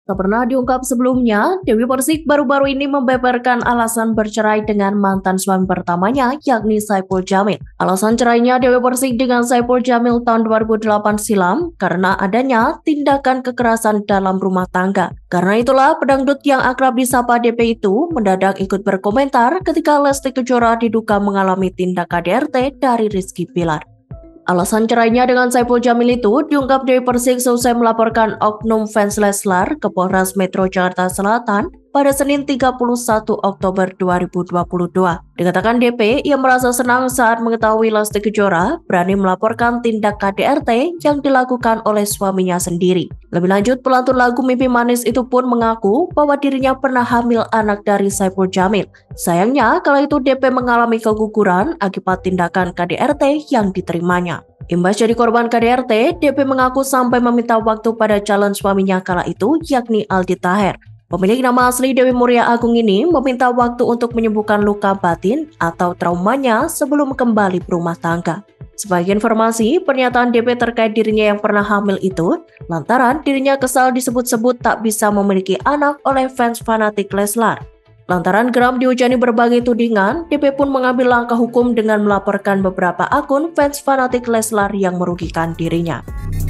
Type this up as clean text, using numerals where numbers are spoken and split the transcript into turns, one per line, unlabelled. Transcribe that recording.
Tak pernah diungkap sebelumnya, Dewi Persik baru-baru ini membeberkan alasan bercerai dengan mantan suami pertamanya, yakni Saipul Jamil. Alasan cerainya Dewi Persik dengan Saipul Jamil tahun 2008 silam karena adanya tindakan kekerasan dalam rumah tangga. Karena itulah pedangdut yang akrab disapa DP itu mendadak ikut berkomentar ketika Lesti Kejora diduga mengalami tindak KDRT dari Rizky Bilar. Alasan cerainya dengan Saipul Jamil itu diungkap Dewi Persik selesai melaporkan oknum fans Leslar ke Polres Metro Jakarta Selatan pada Senin 31 Oktober 2022. Dikatakan DP, ia merasa senang saat mengetahui Lesti Kejora berani melaporkan tindak KDRT yang dilakukan oleh suaminya sendiri. Lebih lanjut, pelantun lagu Mimpi Manis itu pun mengaku bahwa dirinya pernah hamil anak dari Saipul Jamil. Sayangnya, kala itu DP mengalami keguguran akibat tindakan KDRT yang diterimanya. Imbas jadi korban KDRT, DP mengaku sampai meminta waktu pada calon suaminya kala itu, yakni Aldi Taher. Pemilik nama asli Dewi Muria Agung ini meminta waktu untuk menyembuhkan luka batin atau traumanya sebelum kembali berumah tangga. Sebagai informasi, pernyataan DP terkait dirinya yang pernah hamil itu lantaran dirinya kesal disebut-sebut tak bisa memiliki anak oleh fans fanatik Leslar. Lantaran geram dihujani berbagai tudingan, DP pun mengambil langkah hukum dengan melaporkan beberapa akun fans fanatik Leslar yang merugikan dirinya.